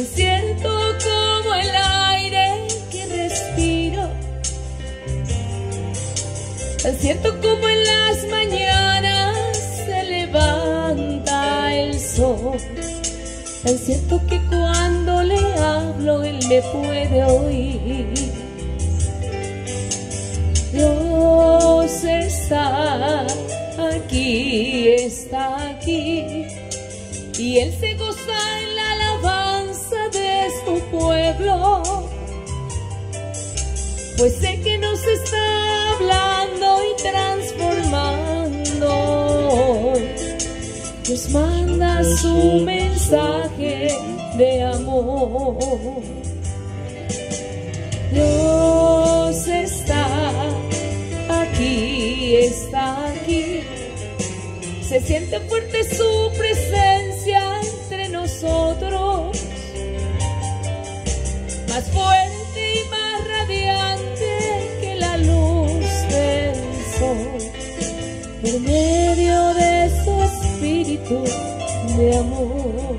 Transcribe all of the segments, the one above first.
tan cierto como el aire que respiro, tan cierto como en las mañanas se levanta el sol, tan cierto que cuando le hablo él me puede oír. Dios está aquí, y él se goza en la alabanza de su pueblo, pues sé que nos está hablando y transformando. Dios manda su mensaje de amor. Dios está aquí, se siente fuerte su presencia entre nosotros, más fuerte y más radiante que la luz del sol, por medio de su espíritu de amor.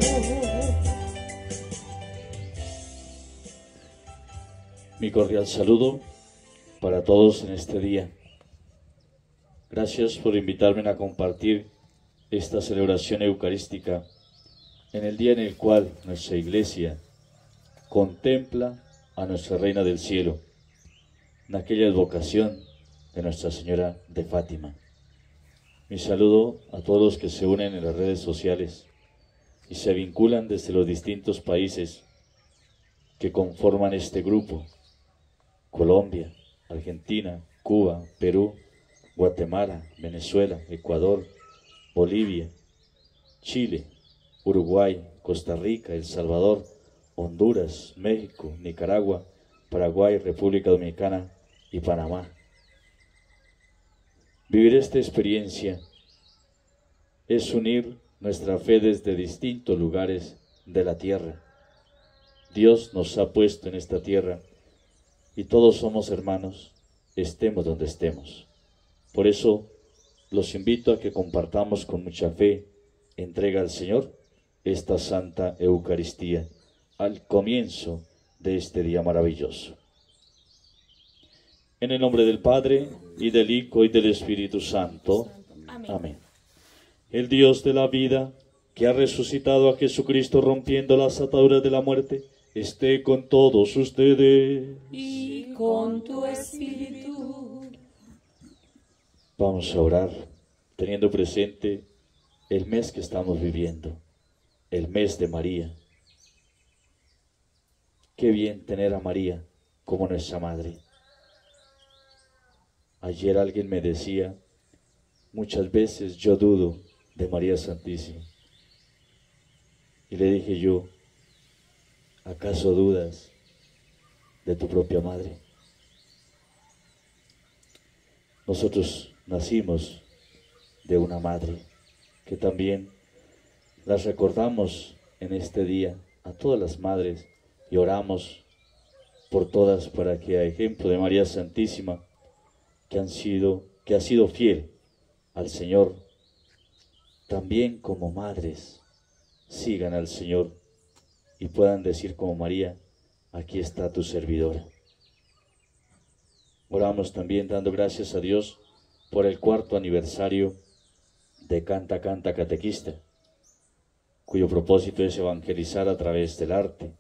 Mi cordial saludo para todos en este día. Gracias por invitarme a compartir esta celebración eucarística en el día en el cual nuestra Iglesia contempla a nuestra Reina del Cielo, en aquella advocación de Nuestra Señora de Fátima. Mi saludo a todos los que se unen en las redes sociales y se vinculan desde los distintos países que conforman este grupo: Colombia, Argentina, Cuba, Perú, Guatemala, Venezuela, Ecuador, Bolivia, Chile, Uruguay, Costa Rica, El Salvador, Honduras, México, Nicaragua, Paraguay, República Dominicana y Panamá. Vivir esta experiencia es unir nuestra fe desde distintos lugares de la tierra. Dios nos ha puesto en esta tierra y todos somos hermanos, estemos donde estemos. Por eso los invito a que compartamos con mucha fe, entrega al Señor, esta Santa Eucaristía al comienzo de este día maravilloso. En el nombre del Padre, y del Hijo, y del Espíritu Santo. Amén. El Dios de la vida, que ha resucitado a Jesucristo rompiendo las ataduras de la muerte, esté con todos ustedes. Y con tu espíritu. Vamos a orar teniendo presente el mes que estamos viviendo, el mes de María. Qué bien tener a María como nuestra madre. Ayer alguien me decía, muchas veces yo dudo de María Santísima. Y le dije yo, ¿acaso dudas de tu propia madre? Nosotros nacimos de una madre, que también las recordamos en este día, a todas las madres, y oramos por todas para que, a ejemplo de María Santísima, que ha sido fiel al Señor, también como madres sigan al Señor y puedan decir como María, aquí está tu servidora. Oramos también dando gracias a Dios por el 4º aniversario de Canta Canta Catequista, cuyo propósito es evangelizar a través del arte.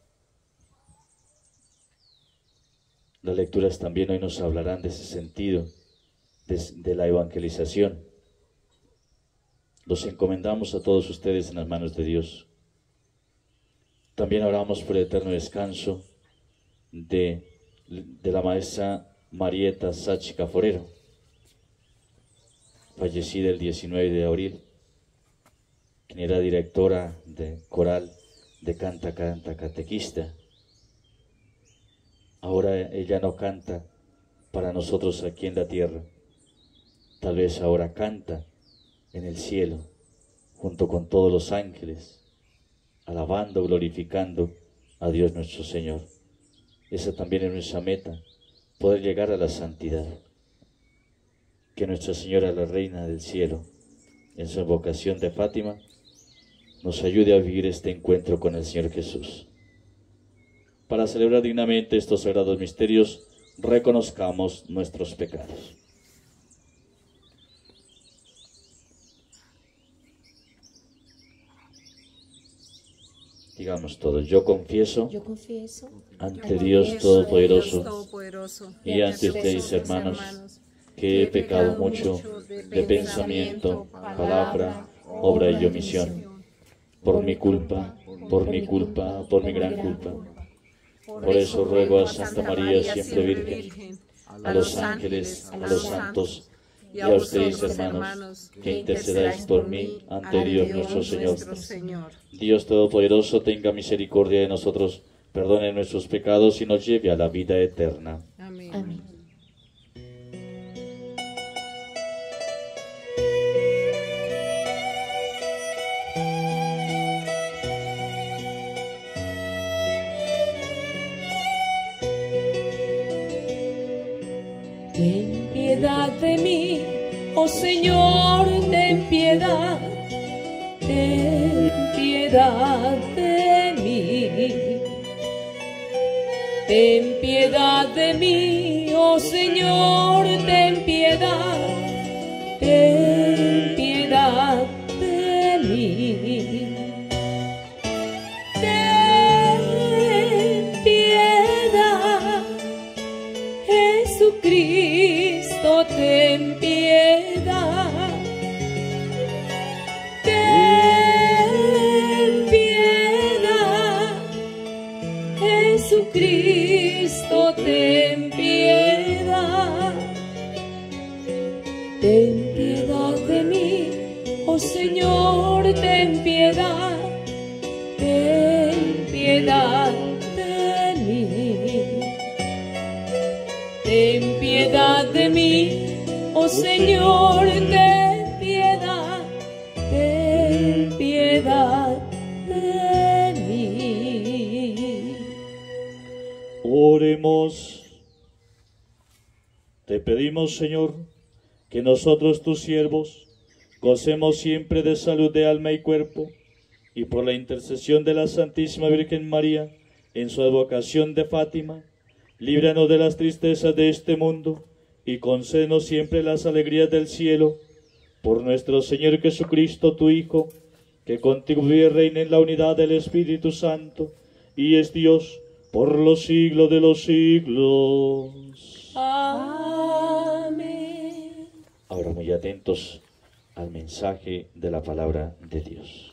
Las lecturas también hoy nos hablarán de ese sentido, de la evangelización. Los encomendamos a todos ustedes en las manos de Dios. También oramos por el eterno descanso de la maestra Marieta Sáchica Forero, fallecida el 19 de abril, quien era directora de coral de Canta Canta Catequista. Ahora ella no canta para nosotros aquí en la tierra, tal vez ahora canta en el cielo, junto con todos los ángeles, alabando, glorificando a Dios nuestro Señor. Esa también es nuestra meta, poder llegar a la santidad. Que Nuestra Señora, la Reina del Cielo, en su invocación de Fátima, nos ayude a vivir este encuentro con el Señor Jesús. para celebrar dignamente estos sagrados misterios, reconozcamos nuestros pecados. Digamos todos: yo confieso ante Dios Todopoderoso y ante ustedes, hermanos, que he pecado mucho de pensamiento, palabra, obra y omisión, por mi culpa, por mi gran culpa. Por eso ruego a Santa María, siempre Virgen, a los ángeles, a los santos y a ustedes, hermanos, que intercedáis por mí ante Dios nuestro Señor. Dios Todopoderoso tenga misericordia de nosotros, perdone nuestros pecados y nos lleve a la vida eterna. Amén. Amén. Ten piedad de mí, oh Señor, ten piedad de mí. Ten piedad de mí, oh Señor, ten piedad de mí. Ten piedad, Jesucristo, ten piedad. Ten piedad, Jesucristo, ten piedad. Ten piedad de mí, oh Señor, ten piedad de mí. Ten piedad de mí, oh Señor, ten piedad de mí. Oremos. Te pedimos, Señor, que nosotros, tus siervos, gocemos siempre de salud de alma y cuerpo, y por la intercesión de la Santísima Virgen María, en su advocación de Fátima, líbranos de las tristezas de este mundo, y concédenos siempre las alegrías del cielo, por nuestro Señor Jesucristo, tu Hijo, que contigo vive y reina en la unidad del Espíritu Santo, y es Dios por los siglos de los siglos. Amén. Ahora muy atentos al mensaje de la palabra de Dios.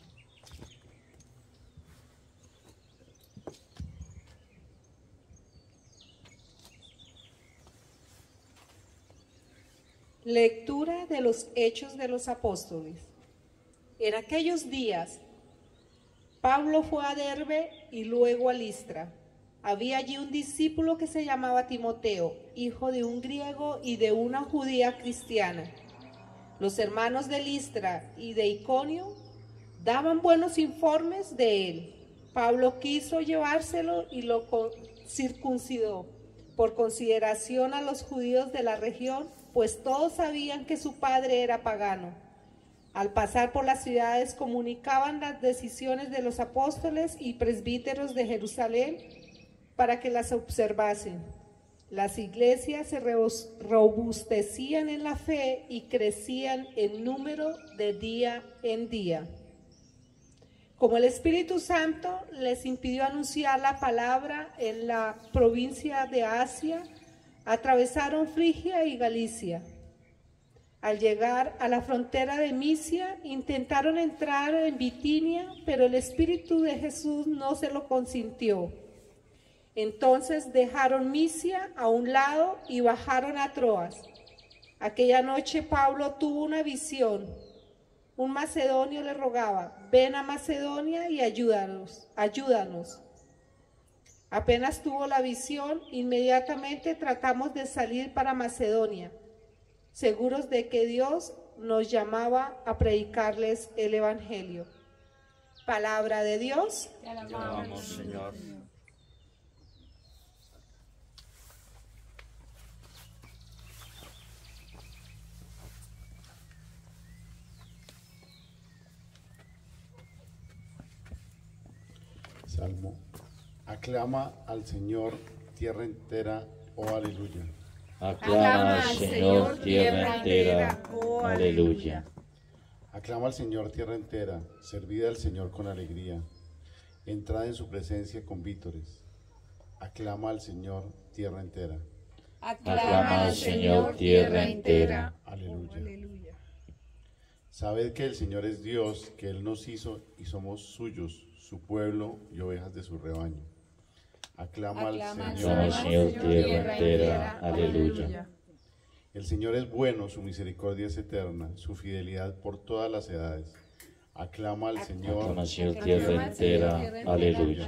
Lectura de los Hechos de los Apóstoles. En aquellos días, Pablo fue a Derbe y luego a Listra. Había allí un discípulo que se llamaba Timoteo, hijo de un griego y de una judía cristiana. Los hermanos de Listra y de Iconio daban buenos informes de él. Pablo quiso llevárselo y lo circuncidó, por consideración a los judíos de la región, pues todos sabían que su padre era pagano. Al pasar por las ciudades comunicaban las decisiones de los apóstoles y presbíteros de Jerusalén para que las observasen. Las iglesias se robustecían en la fe y crecían en número de día en día. Como el Espíritu Santo les impidió anunciar la palabra en la provincia de Asia, atravesaron Frigia y Galicia. Al llegar a la frontera de Misia, intentaron entrar en Bitinia, pero el Espíritu de Jesús no se lo consintió. Entonces dejaron Misia a un lado y bajaron a Troas. Aquella noche Pablo tuvo una visión. Un macedonio le rogaba: ven a Macedonia y ayúdanos. Apenas tuvo la visión, inmediatamente tratamos de salir para Macedonia, seguros de que Dios nos llamaba a predicarles el Evangelio. Palabra de Dios. Te alabamos, Señor. Salmo Aclama al Señor, tierra entera, oh aleluya. Aclama al Señor, tierra entera, oh aleluya. Aclama al Señor, tierra entera, servid al Señor con alegría. Entrad en su presencia con vítores. Aclama al Señor, tierra entera. Aclama al Señor, tierra entera. Aleluya. Sabed que el Señor es Dios, que Él nos hizo y somos suyos, su pueblo y ovejas de su rebaño. Aclama al Señor, tierra entera. Aleluya. El Señor es bueno, su misericordia es eterna, su fidelidad por todas las edades. Aclama al Señor. Aclama al Señor, tierra entera. Aleluya.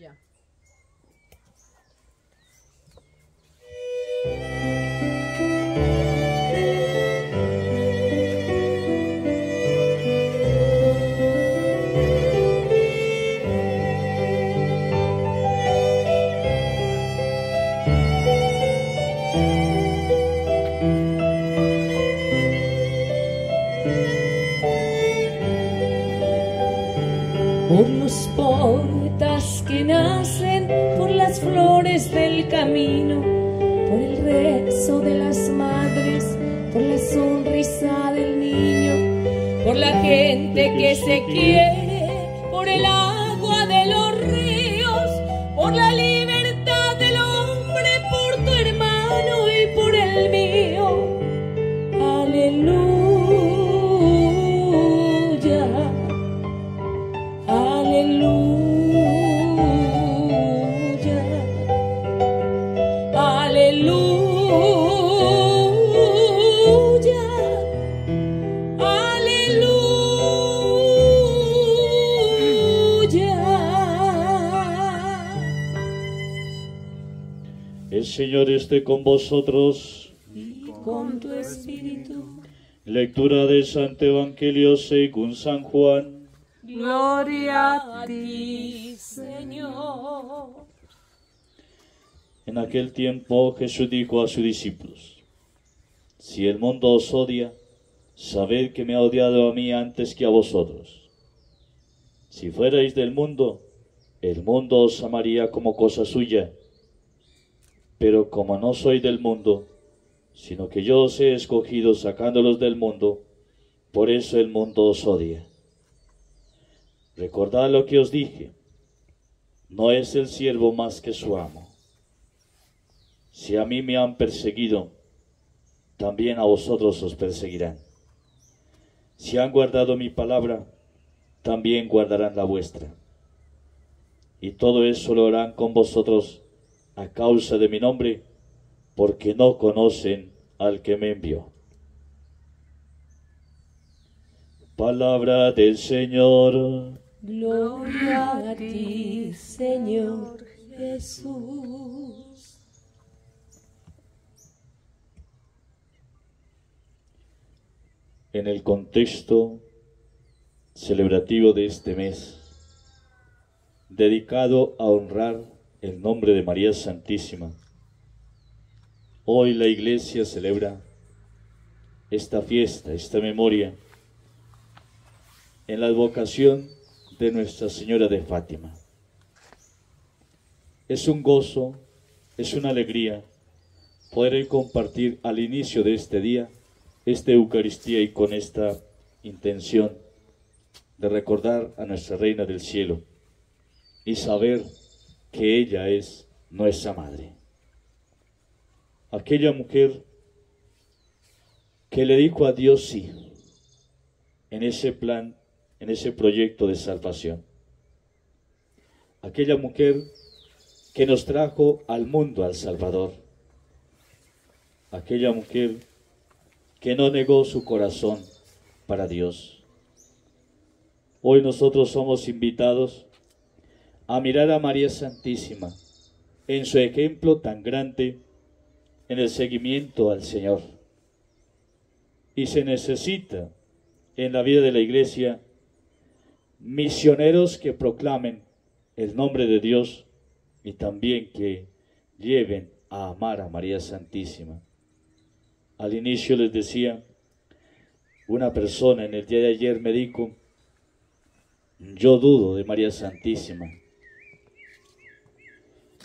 Por los poetas que nacen, por las flores del camino, por el rezo de las madres, por la sonrisa del niño, por la gente que se quiere, por el agua de los ríos, por la libertad del hombre, por tu hermano y por el mío. Aleluya. El Señor esté con vosotros. Y con tu espíritu. Lectura del Santo Evangelio según San Juan. Gloria a ti, Señor. En aquel tiempo Jesús dijo a sus discípulos: Si el mundo os odia, sabed que me ha odiado a mí antes que a vosotros. Si fuerais del mundo, el mundo os amaría como cosa suya. Pero como no soy del mundo, sino que yo os he escogido sacándolos del mundo, por eso el mundo os odia. Recordad lo que os dije: no es el siervo más que su amo. Si a mí me han perseguido, también a vosotros os perseguirán. Si han guardado mi palabra, también guardarán la vuestra. Y todo eso lo harán con vosotros a causa de mi nombre, porque no conocen al que me envió. Palabra del Señor. Gloria a ti, Señor Jesús. En el contexto celebrativo de este mes, dedicado a honrar el nombre de María Santísima, hoy la Iglesia celebra esta fiesta, esta memoria, en la advocación de Nuestra Señora de Fátima. Es un gozo, es una alegría poder compartir al inicio de este día esta Eucaristía y con esta intención de recordar a nuestra Reina del Cielo y saber que ella es nuestra Madre. Aquella mujer que le dijo a Dios sí en ese plan, en ese proyecto de salvación. Aquella mujer que nos trajo al mundo al Salvador. Aquella mujer que no negó su corazón para Dios. Hoy nosotros somos invitados a mirar a María Santísima en su ejemplo tan grande en el seguimiento al Señor. Y se necesita en la vida de la Iglesia misioneros que proclamen el nombre de Dios y también que lleven a amar a María Santísima. Al inicio les decía, una persona en el día de ayer me dijo: yo dudo de María Santísima.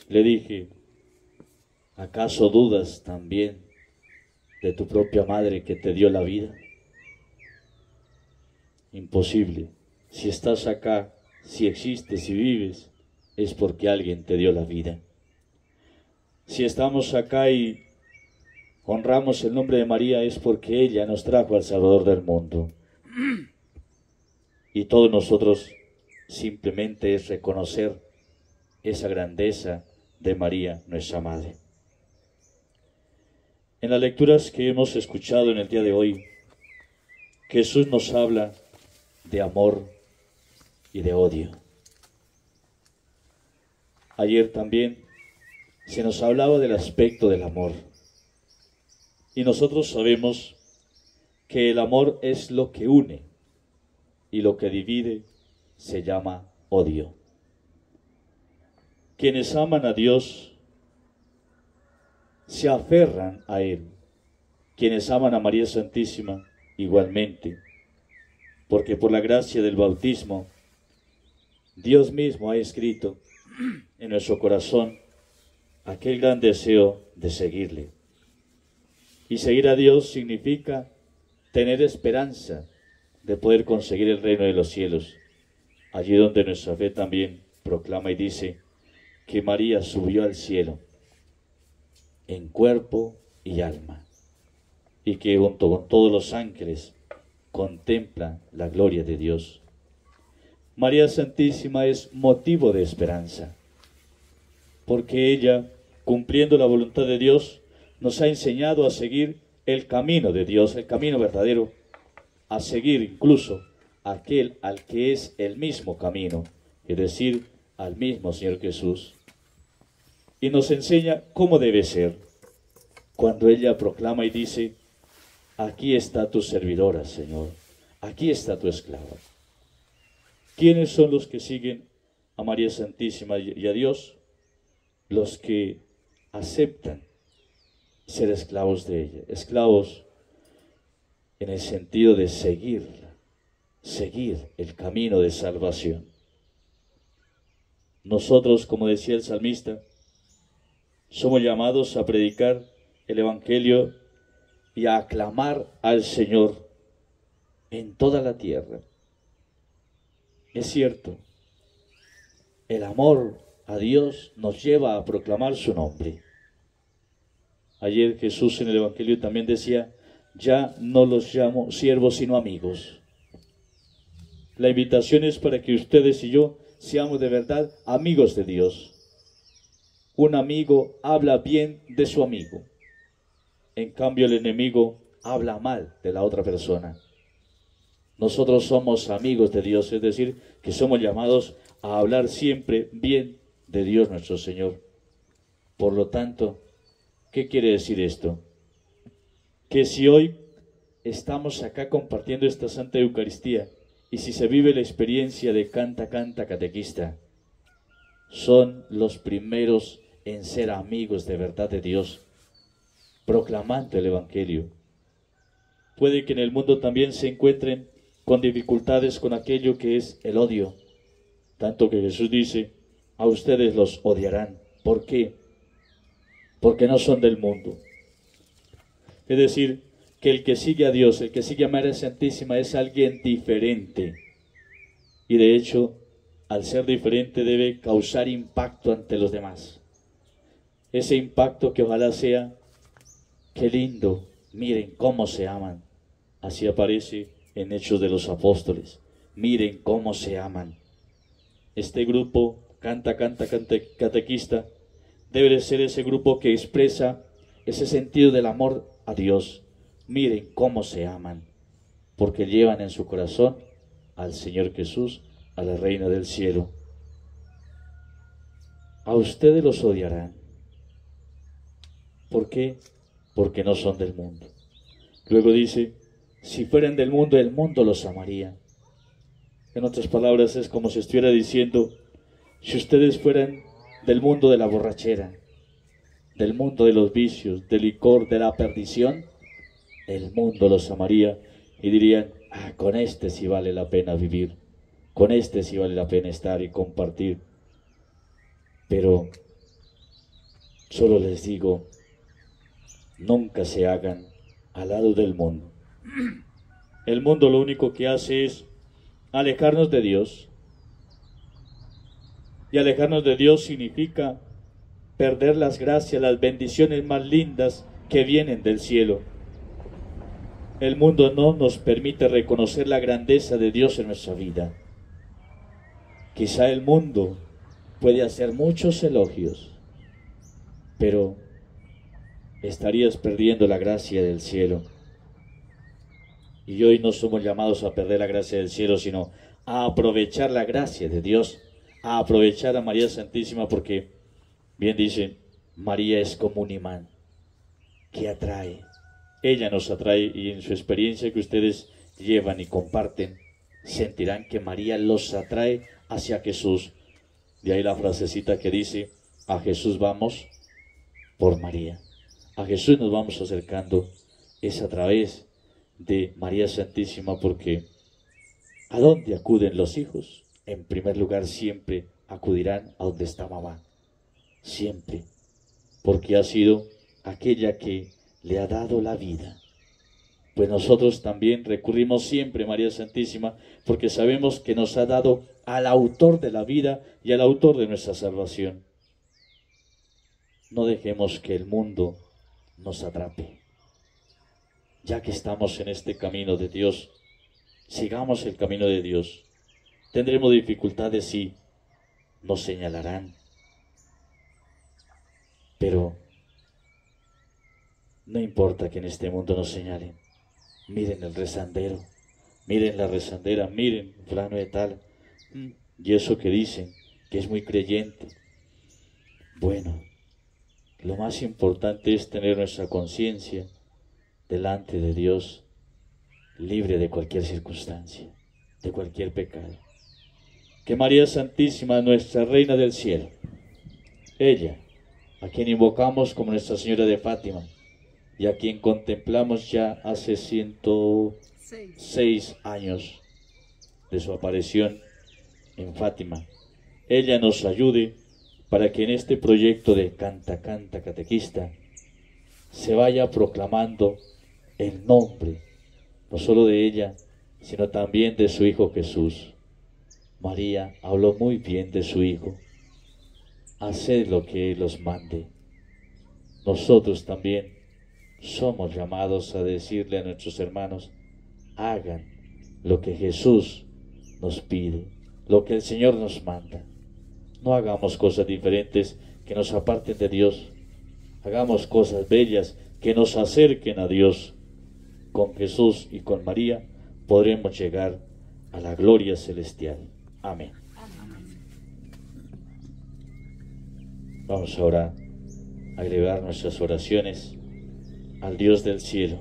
Le dije, ¿acaso dudas también de tu propia madre que te dio la vida? Imposible. Si estás acá, si existes, si vives, es porque alguien te dio la vida. Si estamos acá y honramos el nombre de María, es porque ella nos trajo al Salvador del mundo. Y todos nosotros simplemente es reconocer esa grandeza de María, nuestra Madre. En las lecturas que hemos escuchado en el día de hoy, Jesús nos habla de amor y de odio. Ayer también se nos hablaba del aspecto del amor. Y nosotros sabemos que el amor es lo que une y lo que divide se llama odio. Quienes aman a Dios se aferran a Él. Quienes aman a María Santísima igualmente, porque por la gracia del bautismo, Dios mismo ha escrito en nuestro corazón aquel gran deseo de seguirle. Y seguir a Dios significa tener esperanza de poder conseguir el reino de los cielos, allí donde nuestra fe también proclama y dice que María subió al cielo en cuerpo y alma, y que junto con todos los ángeles contempla la gloria de Dios. María Santísima es motivo de esperanza, porque ella, cumpliendo la voluntad de Dios, nos ha enseñado a seguir el camino de Dios, el camino verdadero, a seguir incluso aquel al que es el mismo camino, es decir, al mismo Señor Jesús. Y nos enseña cómo debe ser, cuando ella proclama y dice, aquí está tu servidora, Señor, aquí está tu esclava. ¿Quiénes son los que siguen a María Santísima y a Dios? Los que aceptan ser esclavos de ella, esclavos en el sentido de seguirla, seguir el camino de salvación. Nosotros, como decía el salmista, somos llamados a predicar el Evangelio y a aclamar al Señor en toda la tierra. Es cierto, el amor a Dios nos lleva a proclamar su nombre. Ayer Jesús en el Evangelio también decía, ya no los llamo siervos sino amigos. La invitación es para que ustedes y yo seamos de verdad amigos de Dios. Un amigo habla bien de su amigo. En cambio el enemigo habla mal de la otra persona. Nosotros somos amigos de Dios, es decir, que somos llamados a hablar siempre bien de Dios nuestro Señor. Por lo tanto, ¿qué quiere decir esto? Que si hoy estamos acá compartiendo esta Santa Eucaristía y si se vive la experiencia de canta, canta, catequista, son los primeros en ser amigos de verdad de Dios, proclamando el Evangelio. Puede que en el mundo también se encuentren con dificultades con aquello que es el odio, tanto que Jesús dice, a ustedes los odiarán. ¿Por qué? Porque no son del mundo. Es decir, que el que sigue a Dios, el que sigue a María Santísima es alguien diferente. Y de hecho, al ser diferente debe causar impacto ante los demás. Ese impacto que ojalá sea, qué lindo, miren cómo se aman. Así aparece en Hechos de los Apóstoles. Miren cómo se aman. Este grupo, canta, catequista, debe de ser ese grupo que expresa ese sentido del amor a Dios. Miren cómo se aman, porque llevan en su corazón al Señor Jesús, a la Reina del Cielo. A ustedes los odiarán. ¿Por qué? Porque no son del mundo. Luego dice, si fueran del mundo, el mundo los amaría. En otras palabras, es como si estuviera diciendo, si ustedes fueran del mundo de la borrachera, del mundo de los vicios, del licor, de la perdición, el mundo los amaría y dirían, con este sí vale la pena vivir, con este sí vale la pena estar y compartir. Pero Solo les digo, nunca se hagan al lado del mundo. El mundo lo único que hace es alejarnos de Dios. Y alejarnos de Dios significa perder las gracias, las bendiciones más lindas que vienen del cielo. El mundo no nos permite reconocer la grandeza de Dios en nuestra vida. Quizá el mundo puede hacer muchos elogios, pero estarías perdiendo la gracia del cielo. Y hoy no somos llamados a perder la gracia del cielo, sino a aprovechar la gracia de Dios, a aprovechar a María Santísima, porque bien dicen, María es como un imán que atrae. Ella nos atrae, y en su experiencia que ustedes llevan y comparten, sentirán que María los atrae hacia Jesús. De ahí la frasecita que dice, a Jesús vamos por María. A Jesús nos vamos acercando, es a través de María Santísima, porque ¿a dónde acuden los hijos? En primer lugar, siempre acudirán a donde está mamá. Siempre. Porque ha sido aquella que le ha dado la vida. Pues nosotros también recurrimos siempre a María Santísima, porque sabemos que nos ha dado al autor de la vida y al autor de nuestra salvación. No dejemos que el mundo nos atrape. Ya que estamos en este camino de Dios, sigamos el camino de Dios. Tendremos dificultades, sí, nos señalarán, pero no importa que en este mundo nos señalen. Miren el rezandero, miren la rezandera, miren fulano de tal, y eso que dicen, que es muy creyente. Bueno, lo más importante es tener nuestra conciencia delante de Dios, libre de cualquier circunstancia, de cualquier pecado. Que María Santísima, nuestra Reina del Cielo, ella, a quien invocamos como Nuestra Señora de Fátima, y a quien contemplamos ya hace 106 años de su aparición en Fátima, ella nos ayude para que en este proyecto de Canta, Canta, Catequista se vaya proclamando el nombre, no solo de ella, sino también de su Hijo Jesús. María habló muy bien de su Hijo. Haced lo que Él os mande. Nosotros también somos llamados a decirle a nuestros hermanos, hagan lo que Jesús nos pide, lo que el Señor nos manda. No hagamos cosas diferentes que nos aparten de Dios. Hagamos cosas bellas que nos acerquen a Dios. Con Jesús y con María podremos llegar a la gloria celestial. Amén. Vamos ahora a elevar nuestras oraciones al Dios del cielo.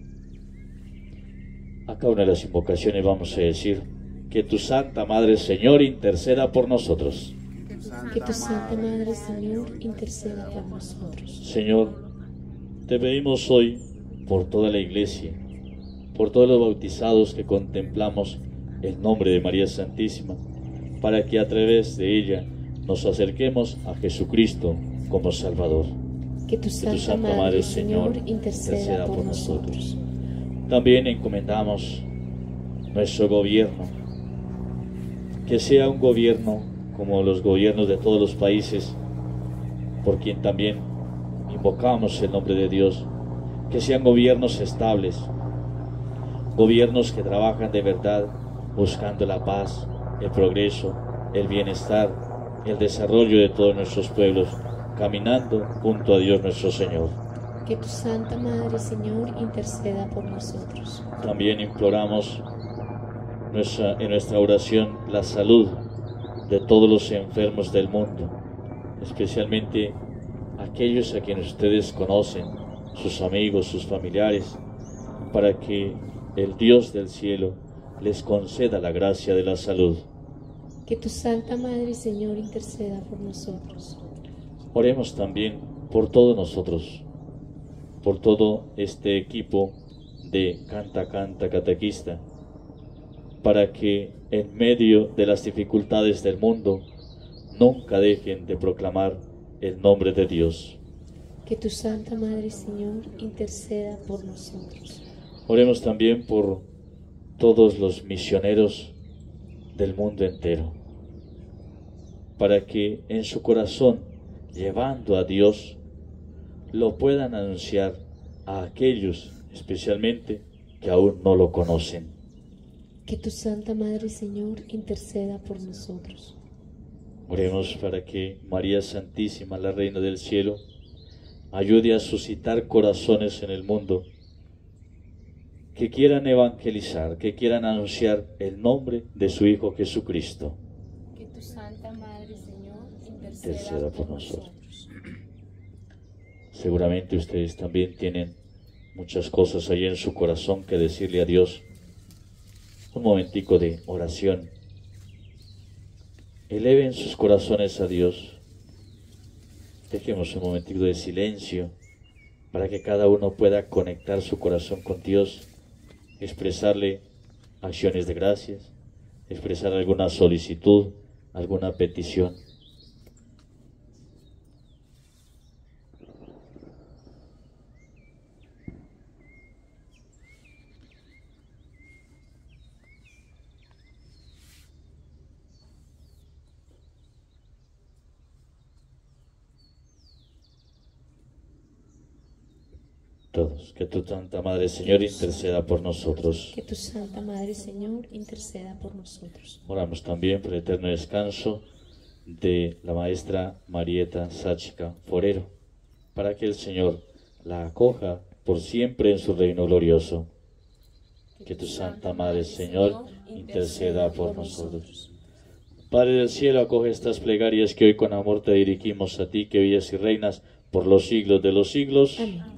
A cada una de las invocaciones vamos a decir, que tu Santa Madre, Señor, interceda por nosotros. Que tu Santa Madre, Señor, interceda por nosotros. Señor, te pedimos hoy por toda la Iglesia, por todos los bautizados que contemplamos el nombre de María Santísima, para que a través de ella nos acerquemos a Jesucristo como Salvador. Que tu Santa Madre, Señor, interceda por nosotros. También encomendamos nuestro gobierno, que sea un gobierno como los gobiernos de todos los países, por quien también invocamos el nombre de Dios, que sean gobiernos estables, gobiernos que trabajan de verdad buscando la paz, el progreso, el bienestar, el desarrollo de todos nuestros pueblos, caminando junto a Dios nuestro Señor. Que tu Santa Madre, Señor, interceda por nosotros. También imploramos en nuestra oración la salud de todos los enfermos del mundo, especialmente aquellos a quienes ustedes conocen, sus amigos, sus familiares, para que el Dios del cielo les conceda la gracia de la salud. Que tu Santa Madre, Señor, interceda por nosotros. Oremos también por todos nosotros, por todo este equipo de Canta, Canta, Catequista, para que en medio de las dificultades del mundo nunca dejen de proclamar el nombre de Dios. Que tu Santa Madre, Señor, interceda por nosotros. Oremos también por todos los misioneros del mundo entero, para que en su corazón, llevando a Dios, lo puedan anunciar a aquellos, especialmente, que aún no lo conocen. Que tu Santa Madre, Señor, interceda por nosotros. Oremos para que María Santísima, la Reina del Cielo, ayude a suscitar corazones en el mundo que quieran evangelizar, que quieran anunciar el nombre de su Hijo Jesucristo. Que tu Santa Madre, Señor, Interceda por nosotros. Seguramente ustedes también tienen muchas cosas ahí en su corazón que decirle a Dios. Un momentico de oración. Eleven sus corazones a Dios. Dejemos un momentico de silencio para que cada uno pueda conectar su corazón con Dios, expresarle acciones de gracias, expresar alguna solicitud, alguna petición. Todos, que tu Santa Madre, Señor, interceda por nosotros. Que tu Santa Madre, Señor, interceda por nosotros. Oramos también por el eterno descanso de la maestra Marieta Sáchica Forero, para que el Señor la acoja por siempre en su reino glorioso. Que tu Santa Madre, Señor, interceda por nosotros. Padre del cielo, acoge estas plegarias que hoy con amor te dirigimos a ti, que vives y reinas por los siglos de los siglos. Amén.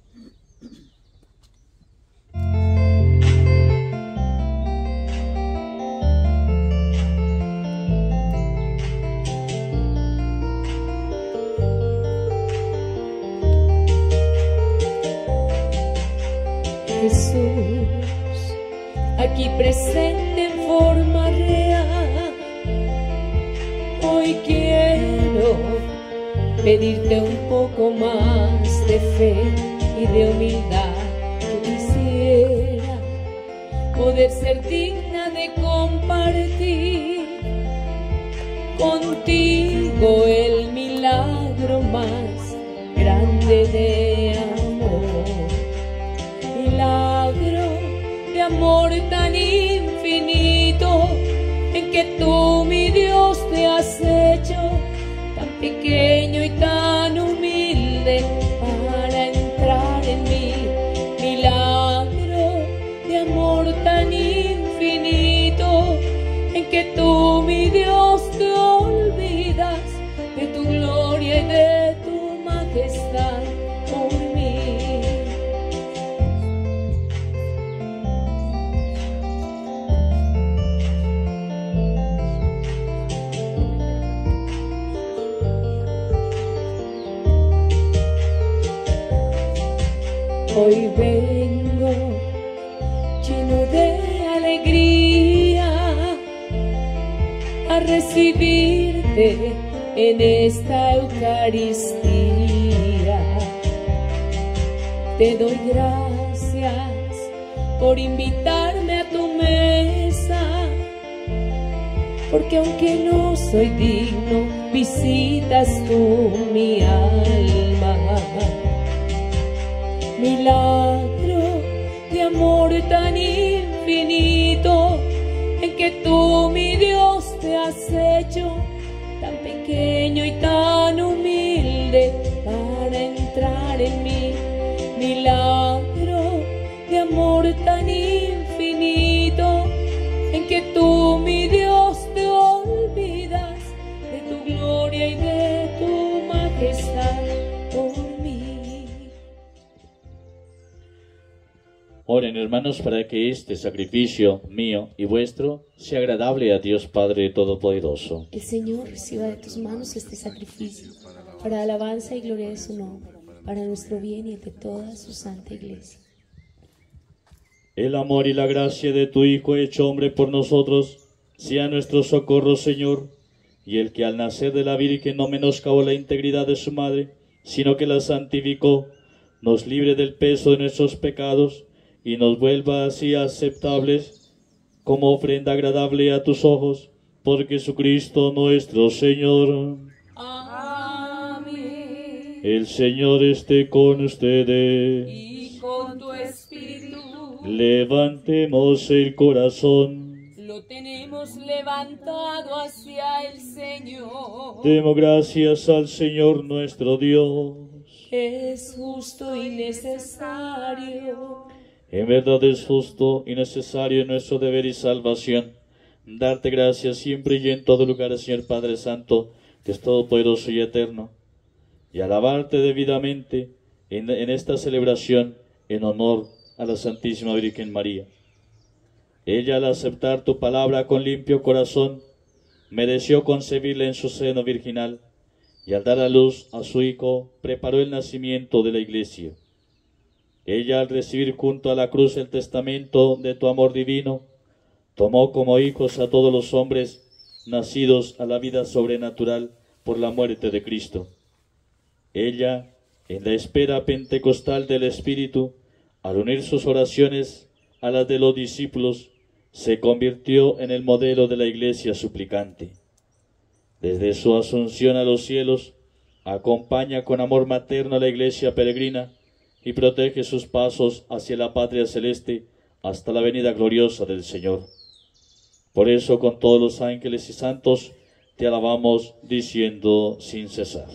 Jesús, aquí presente en forma real, hoy quiero pedirte un poco más de fe y de humildad. Yo quisiera poder ser digna de compartir contigo el milagro más grande de amor. Milagro de amor tan infinito, en que tú, mi Dios, te has hecho tan pequeño y tan humilde para entrar en mí. Milagro de amor tan infinito, en que tú, mi Dios, te olvidas de tu gloria y de tu majestad por mí. Hoy vengo lleno de alegría a recibirte en esta Eucaristía. Te doy gracias por invitarme a tu mesa, porque aunque no soy digno, visitas tú mi alma. Milagro de amor tan infinito, en que tú, mi Dios, te has hecho tan pequeño y tan humilde para entrar en mí. Milagro de amor tan infinito, en que tú, mi Dios, te olvidas de tu gloria y de tu majestad por mí. Oren, hermanos, para que este sacrificio mío y vuestro sea agradable a Dios Padre Todopoderoso. El Señor reciba de tus manos este sacrificio, para alabanza y gloria de su nombre, para nuestro bien y el de toda su santa Iglesia. El amor y la gracia de tu Hijo hecho hombre por nosotros sea nuestro socorro, Señor, y el que al nacer de la Virgen no menoscabó la integridad de su madre, sino que la santificó, nos libre del peso de nuestros pecados y nos vuelva así aceptables como ofrenda agradable a tus ojos, por Jesucristo nuestro Señor. Amén. El Señor esté con ustedes. Y con tu espíritu. Levantemos el corazón. Lo tenemos levantado hacia el Señor. Demos gracias al Señor nuestro Dios. Es justo y necesario. En verdad es justo y necesario en nuestro deber y salvación darte gracias siempre y en todo lugar, Señor Padre Santo, que es todopoderoso y eterno, y alabarte debidamente en esta celebración en honor a la Santísima Virgen María. Ella, al aceptar tu palabra con limpio corazón, mereció concebirla en su seno virginal, y al dar a luz a su Hijo, preparó el nacimiento de la Iglesia. Ella, al recibir junto a la cruz el testamento de tu amor divino, tomó como hijos a todos los hombres nacidos a la vida sobrenatural por la muerte de Cristo. Ella, en la espera pentecostal del Espíritu, al unir sus oraciones a las de los discípulos, se convirtió en el modelo de la Iglesia suplicante. Desde su asunción a los cielos, acompaña con amor materno a la Iglesia peregrina y protege sus pasos hacia la patria celeste hasta la venida gloriosa del Señor. Por eso, con todos los ángeles y santos, te alabamos diciendo sin cesar.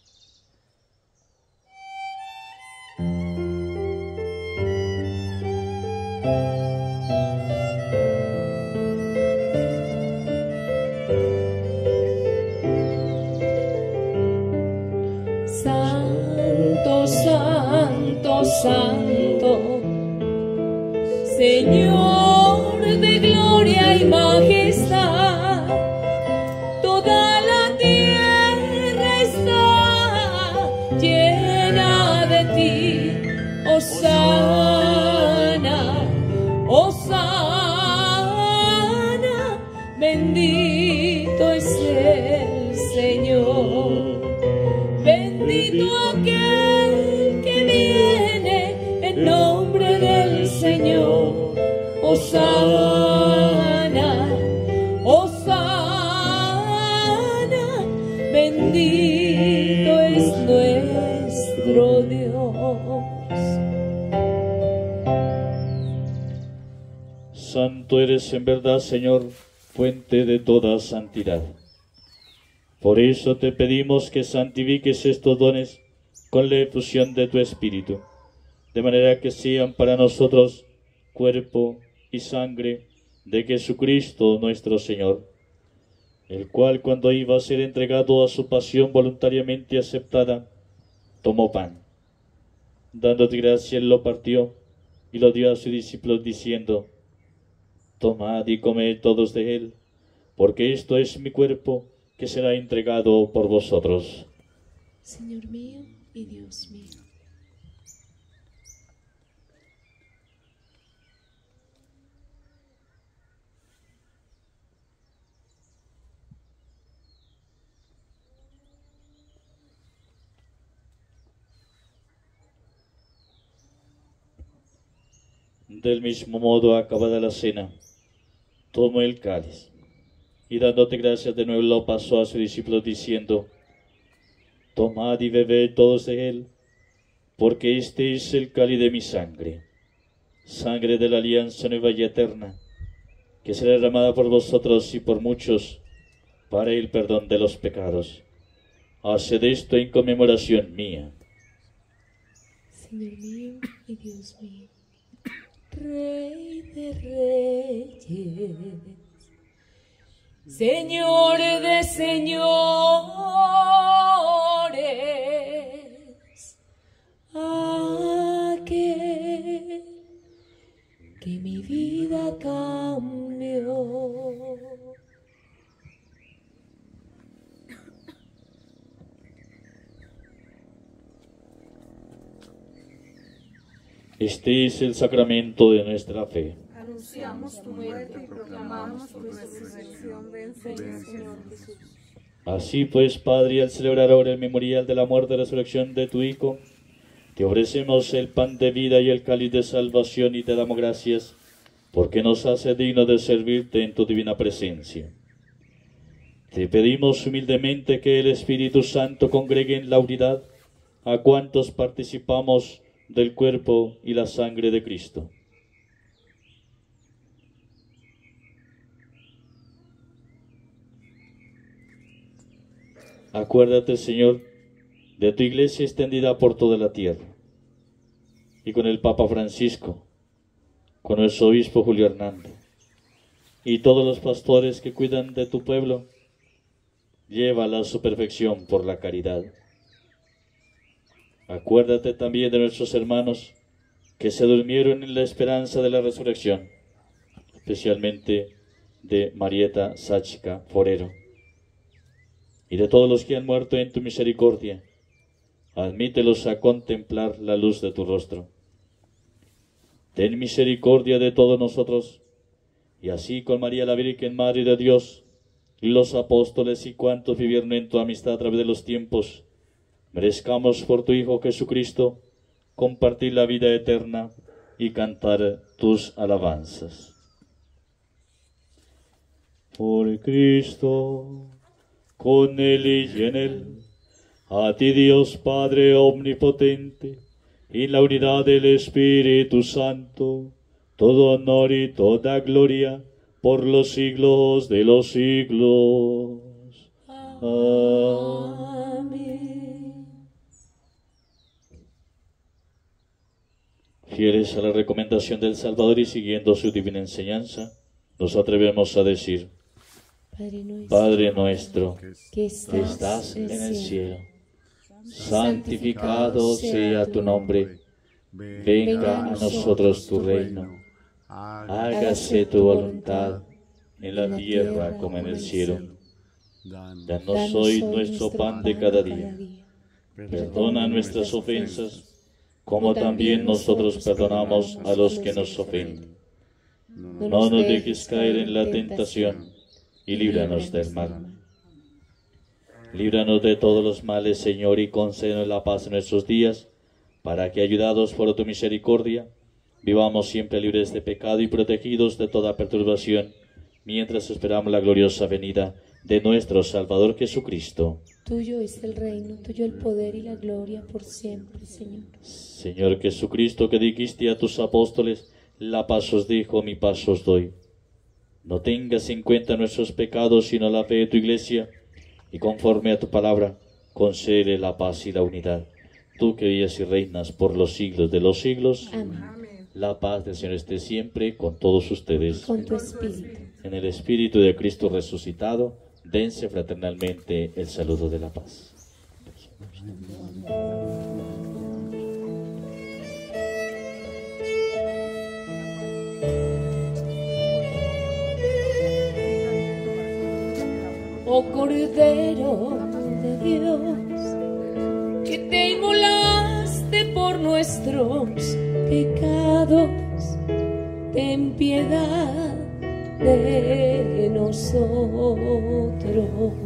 Santo, santo, santo, Señor de gloria y majestad, toda la tierra está llena de ti. Hosana, Hosana, bendito es el Señor. Bendito aquel que viene en nombre del Señor. Hosana, Hosana, bendito es nuestro Dios. Santo eres en verdad, Señor, fuente de toda santidad. Por eso te pedimos que santifiques estos dones con la efusión de tu Espíritu, de manera que sean para nosotros cuerpo y sangre de Jesucristo nuestro Señor, el cual, cuando iba a ser entregado a su pasión voluntariamente aceptada, tomó pan. Dándote gracia, él lo partió y lo dio a sus discípulos diciendo: tomad y comed todos de él, porque esto es mi cuerpo, que será entregado por vosotros. Señor mío y Dios mío. Del mismo modo, acabada la cena, tomó el cáliz, y dándote gracias de nuevo lo pasó a sus discípulos diciendo: tomad y bebed todos de él, porque este es el cáliz de mi sangre, sangre de la alianza nueva y eterna, que será derramada por vosotros y por muchos para el perdón de los pecados. Haced esto en conmemoración mía. Señor mío y Dios mío. Rey de reyes, Señor de señores, aquel que mi vida cambió. Este es el sacramento de nuestra fe. Anunciamos tu muerte y proclamamos tu resurrección. Ven, Señor Jesús. Así pues, Padre, al celebrar ahora el memorial de la muerte y resurrección de tu Hijo, te ofrecemos el pan de vida y el cáliz de salvación y te damos gracias, porque nos hace digno de servirte en tu divina presencia. Te pedimos humildemente que el Espíritu Santo congregue en la unidad a cuantos participamos del cuerpo y la sangre de Cristo. Acuérdate, Señor, de tu iglesia extendida por toda la tierra, y con el Papa Francisco, con nuestro obispo Julio Hernández, y todos los pastores que cuidan de tu pueblo, llévala a su perfección por la caridad. Acuérdate también de nuestros hermanos que se durmieron en la esperanza de la resurrección, especialmente de Marieta Sáchica Forero, y de todos los que han muerto en tu misericordia. Admítelos a contemplar la luz de tu rostro. Ten misericordia de todos nosotros, y así con María la Virgen, Madre de Dios, y los apóstoles y cuantos vivieron en tu amistad a través de los tiempos, merezcamos por tu Hijo Jesucristo compartir la vida eterna y cantar tus alabanzas. Por Cristo, con Él y en Él, a ti Dios Padre omnipotente, y en la unidad del Espíritu Santo, todo honor y toda gloria, por los siglos de los siglos. Amén. Fieles a la recomendación del Salvador y siguiendo su divina enseñanza, nos atrevemos a decir: Padre nuestro, que estás en el cielo, santificado sea tu nombre. Venga a nosotros tu reino. Hágase tu voluntad, en la tierra como en el cielo. Danos hoy nuestro pan de cada día. Perdona nuestras ofensas, como también nosotros perdonamos a los que nos ofenden. No nos dejes caer en la tentación, y líbranos del mal. Líbranos de todos los males, Señor, y concédenos la paz en nuestros días, para que, ayudados por tu misericordia, vivamos siempre libres de pecado y protegidos de toda perturbación, mientras esperamos la gloriosa venida de nuestro Salvador Jesucristo. Tuyo es el reino, tuyo el poder y la gloria por siempre, Señor. Señor Jesucristo, que dijiste a tus apóstoles: la paz os dejo, mi paz os doy. No tengas en cuenta nuestros pecados, sino la fe de tu Iglesia, y conforme a tu palabra, concede la paz y la unidad. Tú que vives y reinas por los siglos de los siglos. Amén. La paz del Señor esté siempre con todos ustedes. Con tu espíritu. En el Espíritu de Cristo resucitado, dense fraternalmente el saludo de la paz. Oh Cordero de Dios, que te inmolaste por nuestros pecados, ten piedad de nosotros.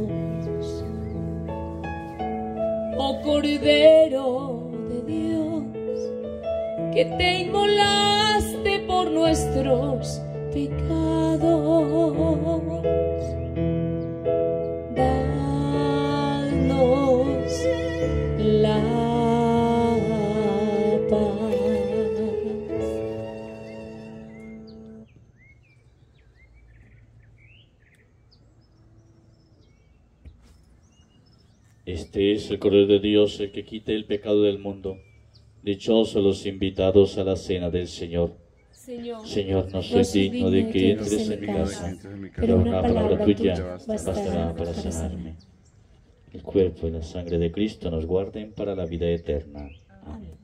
Oh Cordero de Dios, que te inmolaste por nuestros pecados, danos la paz. Este es el Cordero de Dios, el que quita el pecado del mundo. Dichosos los invitados a la cena del Señor. Señor, no soy digno de que entres en mi casa, pero una palabra tuya bastará para sanarme. El cuerpo y la sangre de Cristo nos guarden para la vida eterna. Amén.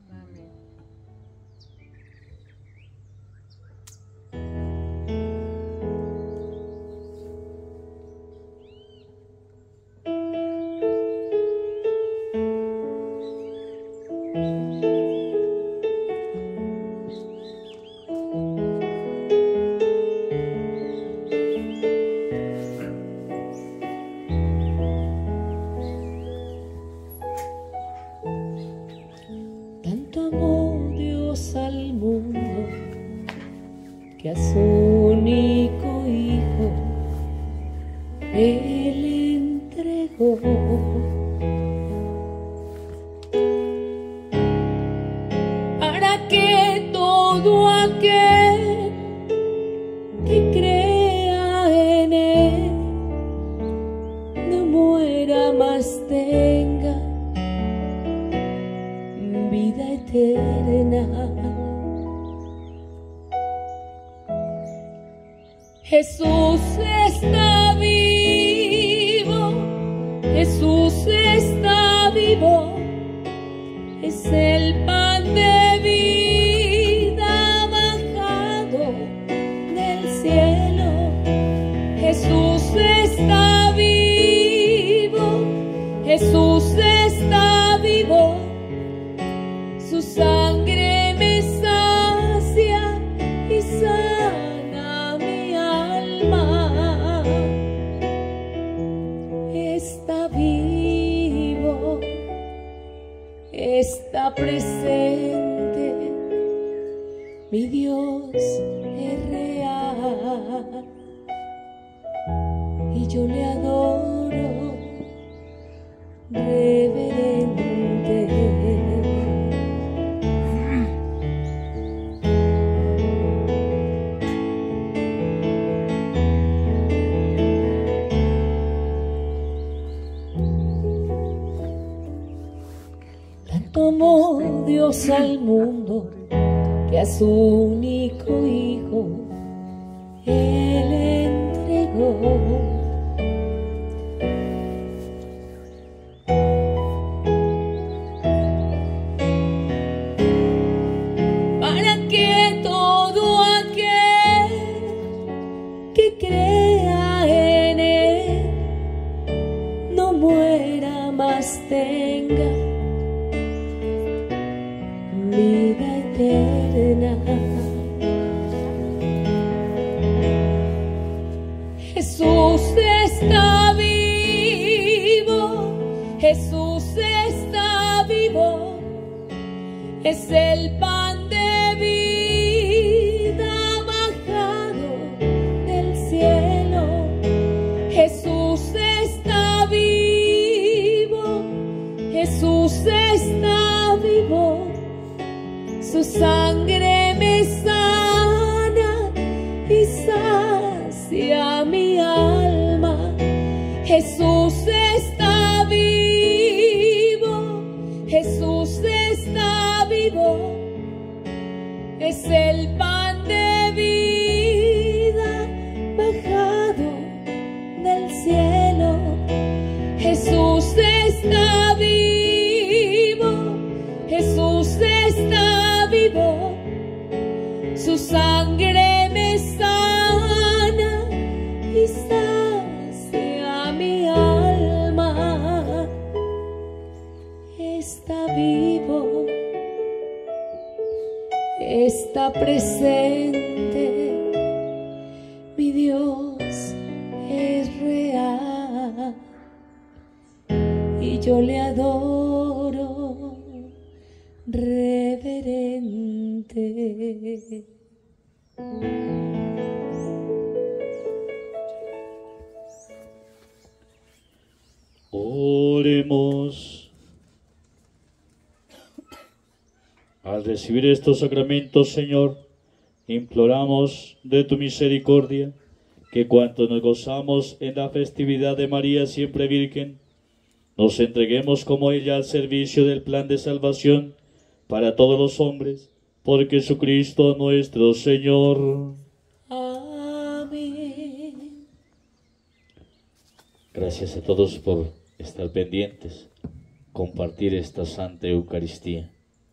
que a su único hijo Él entregó. Para que todo aquel que crea en Él no muera, mas tenga vida eterna. Jesús está vivo, Jesús está vivo, es el pan de vida bajado del cielo. Jesús está vivo, Jesús está vivo, su sangre me sacia y sana mi alma. Está vivo, está presente, mi Dios es real y yo le adoro reverente. Tanto amó Dios al mundo que a su único hijo Él entregó. Para que todo aquel que crea en Él no muera, mas tenga vida eterna. Jesús está vivo, Jesús está vivo, es el pan de vida bajado del cielo. Jesús está vivo, Jesús está vivo, su sangre me sana y sacia mi alma. Jesús está vivo, Jesús está vivo, es el pan de vida bajado del cielo. Jesús está vivo, Jesús está vivo, su sangre me sana y sacia mi alma. Está vivo, está presente, mi Dios es real y yo le adoro reverente. Oremos. Al recibir estos sacramentos, Señor, imploramos de tu misericordia que cuanto nos gozamos en la festividad de María siempre Virgen, nos entreguemos como ella al servicio del plan de salvación para todos los hombres, por Jesucristo nuestro Señor. Amén. Gracias a todos por estar pendientes, compartir esta Santa Eucaristía.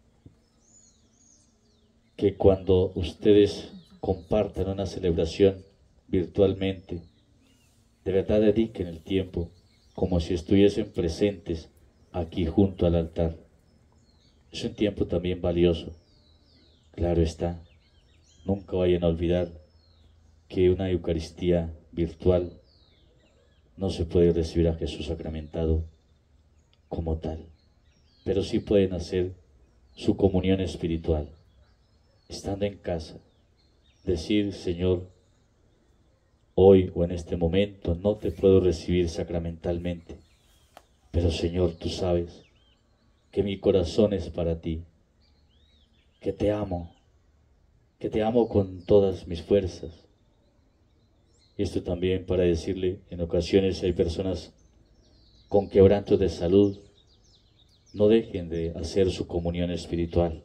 Que cuando ustedes compartan una celebración virtualmente, de verdad dediquen el tiempo como si estuviesen presentes aquí junto al altar. Es un tiempo también valioso. Claro está, nunca vayan a olvidar que una Eucaristía virtual no se puede recibir a Jesús sacramentado como tal, pero sí pueden hacer su comunión espiritual, estando en casa, decir, Señor, hoy o en este momento no te puedo recibir sacramentalmente, pero Señor, tú sabes que mi corazón es para ti, que te amo con todas mis fuerzas. Y esto también para decirle, en ocasiones hay personas con quebranto de salud, no dejen de hacer su comunión espiritual.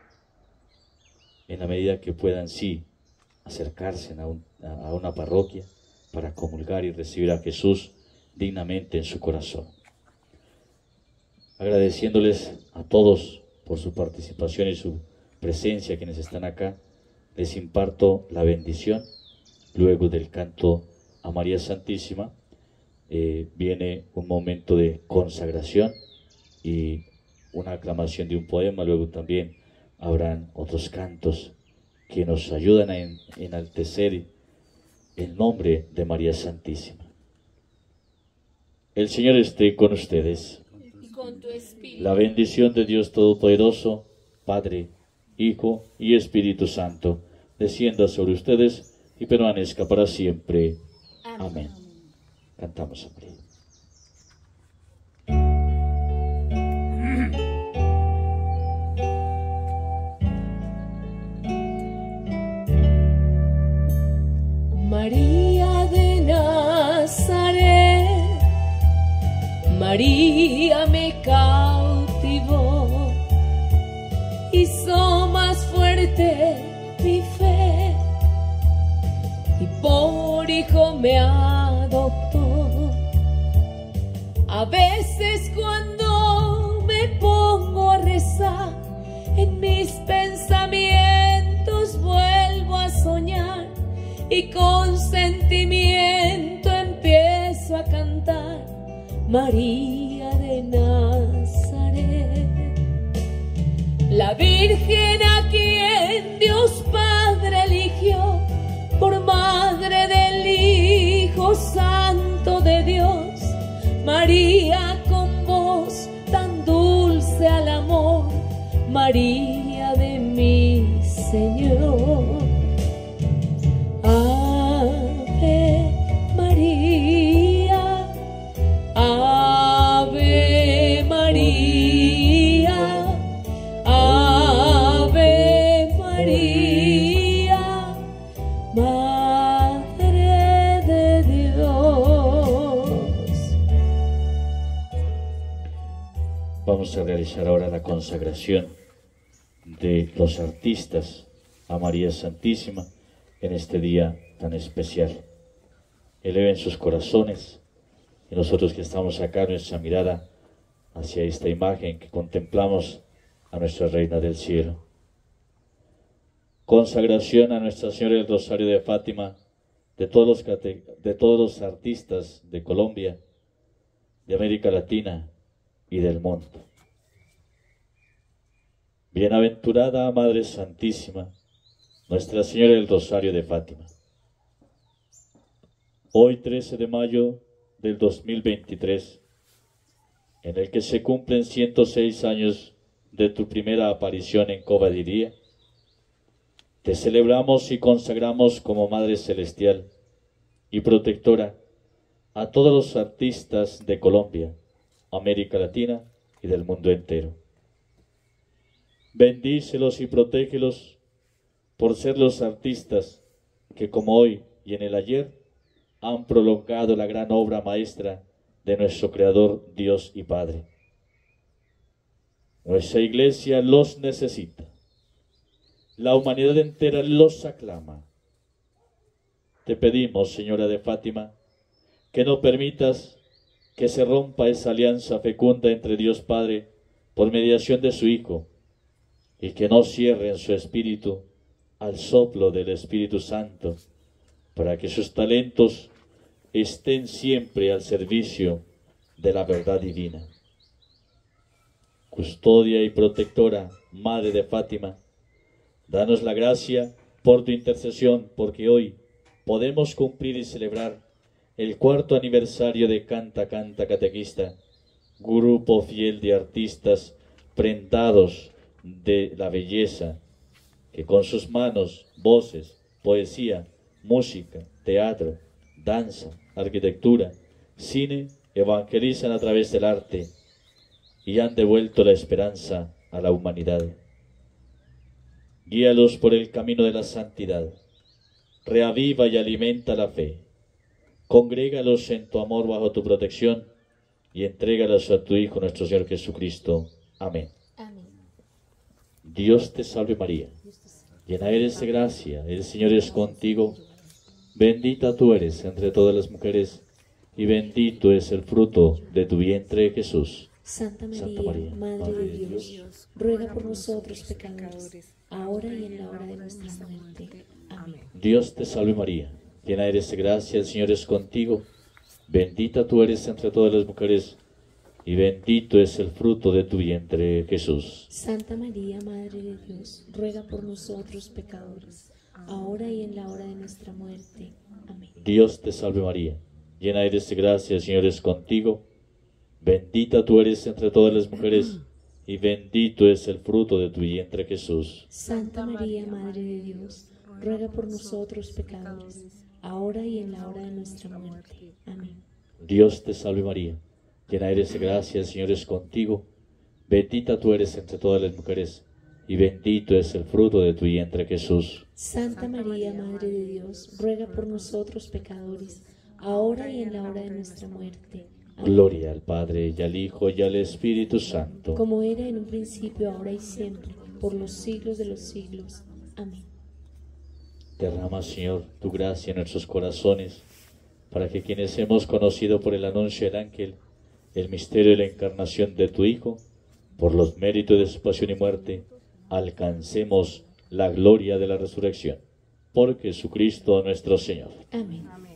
En la medida que puedan, sí, acercarse a una parroquia para comulgar y recibir a Jesús dignamente en su corazón. Agradeciéndoles a todos por su participación y su presencia, quienes están acá, les imparto la bendición. Luego del canto a María Santísima, viene un momento de consagración y una aclamación de un poema. Luego también habrán otros cantos que nos ayudan a enaltecer el nombre de María Santísima. El Señor esté con ustedes. Y con tu espíritu. La bendición de Dios Todopoderoso, Padre, Hijo y Espíritu Santo, descienda sobre ustedes y permanezca para siempre. Amén. Cantamos a María. María de Nazaret, María me cautivó, hizo más fuerte mi fe y por hijo me adoptó. A veces cuando me pongo a rezar, en mis pensamientos vuelvo a soñar y con sentimiento empiezo a cantar María de Nazaret. La Virgen a quien Dios Padre eligió por madre del Hijo Santo de Dios, María con voz tan dulce al amor, María de mi Señor. Ave María, Ave María, Ave María, Madre de Dios. Vamos a realizar ahora la consagración de los artistas a María Santísima en este día tan especial. Eleven sus corazones y nosotros que estamos acá, nuestra mirada hacia esta imagen que contemplamos a nuestra Reina del Cielo. Consagración a Nuestra Señora del Rosario de Fátima de todos los artistas de Colombia, de América Latina y del mundo. Bienaventurada Madre Santísima, Nuestra Señora del Rosario de Fátima. Hoy 13 de mayo del 2023, en el que se cumplen 106 años de tu primera aparición en Covadonga, te celebramos y consagramos como Madre Celestial y Protectora a todos los artistas de Colombia, América Latina y del mundo entero. Bendícelos y protégelos por ser los artistas que como hoy y en el ayer han prolongado la gran obra maestra de nuestro Creador, Dios y Padre. Nuestra Iglesia los necesita. La humanidad entera los aclama. Te pedimos, Señora de Fátima, que no permitas que se rompa esa alianza fecunda entre Dios Padre por mediación de su Hijo, y que no cierren su espíritu al soplo del Espíritu Santo, para que sus talentos estén siempre al servicio de la verdad divina. Custodia y protectora, Madre de Fátima, danos la gracia por tu intercesión, porque hoy podemos cumplir y celebrar el 4º aniversario de Canta Canta Catequista, grupo fiel de artistas prendados de la belleza, que con sus manos, voces poesía, música, teatro, danza, arquitectura, cine, evangelizan a través del arte y han devuelto la esperanza a la humanidad. Guíalos por el camino de la santidad, reaviva y alimenta la fe, congrégalos en tu amor bajo tu protección y entrégalos a tu Hijo nuestro Señor Jesucristo. Amén. Amén. Dios te salve María, llena eres de gracia, el Señor es contigo, bendita tú eres entre todas las mujeres y bendito es el fruto de tu vientre Jesús. Santa María, Madre de Dios, ruega por nosotros pecadores, ahora y en la hora de nuestra muerte. Amén. Dios te salve María, llena eres de gracia, el Señor es contigo, bendita tú eres entre todas las mujeres y bendito es el fruto de tu vientre Jesús. Santa María, Madre de Dios, ruega por nosotros pecadores, ahora y en la hora de nuestra muerte. Amén. Dios te salve María, llena eres de gracia, el Señor es contigo, bendita tú eres entre todas las mujeres y bendito es el fruto de tu vientre Jesús. Santa María, Madre de Dios, ruega por nosotros pecadores, ahora y en la hora de nuestra muerte. Amén. Dios te salve María, llena eres de gracia, el Señor es contigo, bendita tú eres entre todas las mujeres y bendito es el fruto de tu vientre Jesús. Santa María, Madre de Dios, ruega por nosotros pecadores, ahora y en la hora de nuestra muerte. Amén. Gloria al Padre, y al Hijo, y al Espíritu Santo. Como era en un principio, ahora y siempre, por los siglos de los siglos. Amén. Derrama, Señor, tu gracia en nuestros corazones, para que quienes hemos conocido por el anuncio del ángel el misterio de la encarnación de tu Hijo, por los méritos de su pasión y muerte, alcancemos la gloria de la resurrección. Por Jesucristo nuestro Señor. Amén.